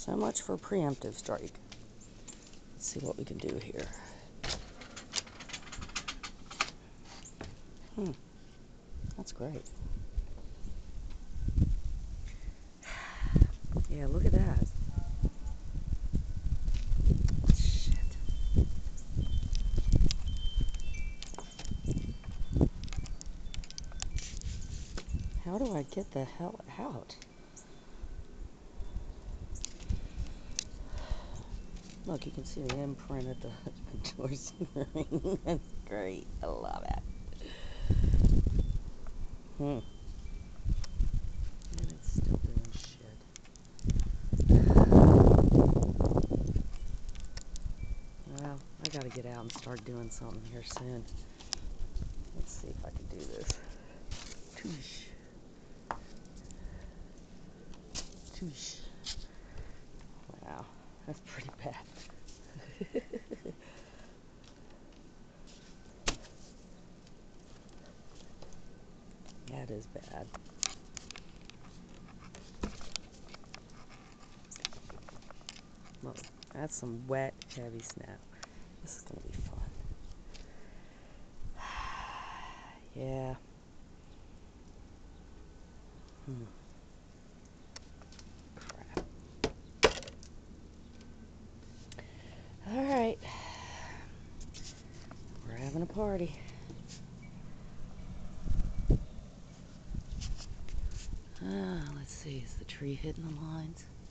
So much for preemptive strike. Let's see what we can do here. That's great. Yeah, look at that. Shit. How do I get the hell out? Look, you can see the imprint at the doors. That's great. I love it. And it's still doing shit. Well, I gotta get out and start doing something here soon. Let's see if I can do this. Toosh. Toosh. Wow, that's pretty bad. That is bad. Look, that's some wet, heavy snow. This is gonna be fun. Yeah. Crap. All right. We're having a party. Let's see. Is the tree hitting the lines?